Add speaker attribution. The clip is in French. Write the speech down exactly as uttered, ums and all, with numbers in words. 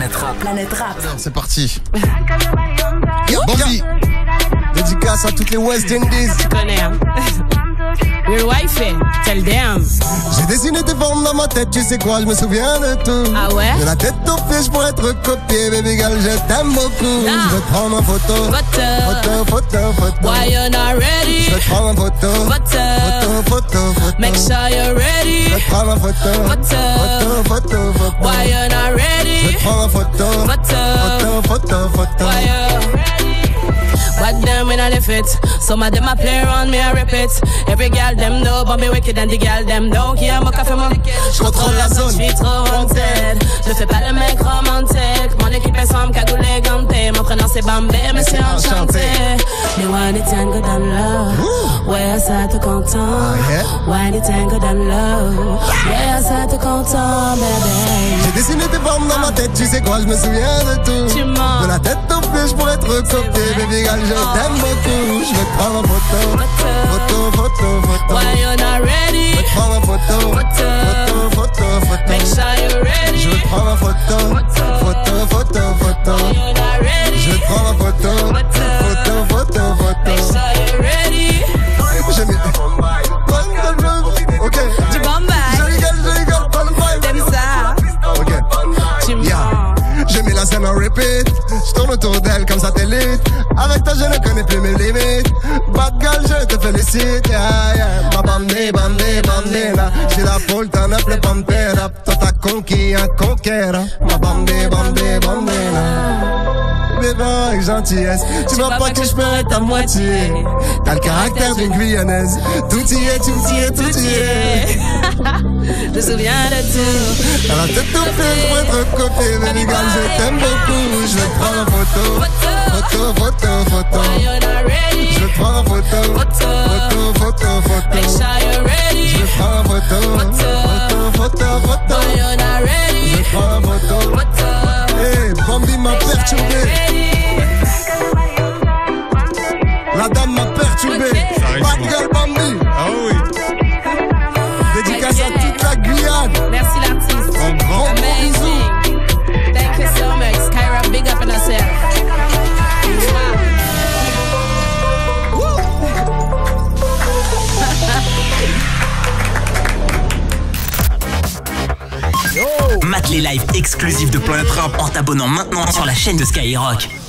Speaker 1: Planète Rap. Planète Rap.
Speaker 2: C'est parti. Bambi. Dédicace à toutes les West Indies.
Speaker 3: Tu connais, hein? Le wifi, tell them.
Speaker 2: J'ai dessiné tes formes dans ma tête, tu sais quoi, je me souviens de tout.
Speaker 3: Ah ouais?
Speaker 2: De la tête aux pieds, je pourrais être copié, baby girl, je t'aime beaucoup.
Speaker 3: Nah.
Speaker 2: Je vais te prendre en photo.
Speaker 3: Photo.
Speaker 2: Photo, photo, photo.
Speaker 3: Why you're not ready?
Speaker 2: Je vais te prendre en photo.
Speaker 3: Photo.
Speaker 2: Photo, photo, photo.
Speaker 3: Make sure you're ready.
Speaker 2: Je vais te prendre en photo.
Speaker 3: Photo.
Speaker 2: Photo, photo, photo.
Speaker 3: Why you're not
Speaker 2: Je vais
Speaker 3: ready?
Speaker 2: te prendre en photo.
Speaker 3: Photo.
Speaker 2: Photo, photo, photo.
Speaker 3: Why you But them when I left it. Some of them I play around me, I rip it. Every girl them know, but me wicked and the girl them don't care. Mon café, moi, je contrôle la zone, je suis trop wanted. Je fais pas le mec romantique. Mon équipe est sombre, cagoulé, ganté. Mon prénom c'est Bambé, mais c'est enchanté. Me want it tango than love. Ouais, ça te content. Want it tango than love. Yeah, ça te content, bébé.
Speaker 2: J'ai dessiné tes formes dans ma tête, tu sais quoi, je me souviens de tout.
Speaker 3: Tu mens.
Speaker 2: De la tête aux pieds, je pourrais être copié, baby girl, je t'aime beaucoup. Je vais te prendre en photo. Photo, photo, photo.
Speaker 3: Why you're not ready?
Speaker 2: Je vais te prendre en photo. Photo, photo, photo.
Speaker 3: Make sure you're ready.
Speaker 2: Je vais te prendre en photo. Photo, photo, photo.
Speaker 3: Why you're not ready?
Speaker 2: Je vais te prendre en photo. Photo, photo, photo.
Speaker 3: Make sure you're ready.
Speaker 2: J'ai mis. Ok.
Speaker 3: Du Bombay.
Speaker 2: Je rigole, je rigole, pas le vibe.
Speaker 3: T'aimes ça?
Speaker 2: Ok.
Speaker 3: Tu
Speaker 2: Yeah.
Speaker 3: mens.
Speaker 2: J'ai mis la scène en repeat. Je tourne autour d'elle comme satellite. Avec toi je ne connais plus mes limites. Bad girl je te félicite. Yeah, yeah. Ma bandée, bandée, bandée là. J'ai la foule, t'en as le pantera. Toi t'as conquis un conquérant. Ma bandée, bandée, bandée là. Bébé avec gentillesse. Tu vois pas que je peux être à moitié. T'as le caractère d'une guyanaise. Tout y est, tout y est, tout y est.
Speaker 3: Je me souviens de tout.
Speaker 2: Dans la tête au pied pour être copié. Baby girl je t'aime beaucoup. Je vais te prendre en photo. Photo, photo, photo.
Speaker 3: Why you're not ready?
Speaker 2: Je vais te prendre en photo. Photo, photo, photo.
Speaker 3: Make sure you're ready.
Speaker 2: Je vais te prendre en photo. Photo, photo, photo.
Speaker 3: Why you're not ready?
Speaker 2: Je vais te prendre en photo. Hey, Bambi m'a perturbé. La dame m'a perturbé. Bad girl Bambi.
Speaker 4: Ah oui.
Speaker 2: Dédicace à toute la Guyane.
Speaker 3: Merci l'artiste.
Speaker 4: Un grand
Speaker 3: Amazing. Thank you so much. Skyrock, big up on yourself.
Speaker 1: Mate les lives exclusifs de Planète Rap en t'abonnant maintenant sur la chaîne de Skyrock.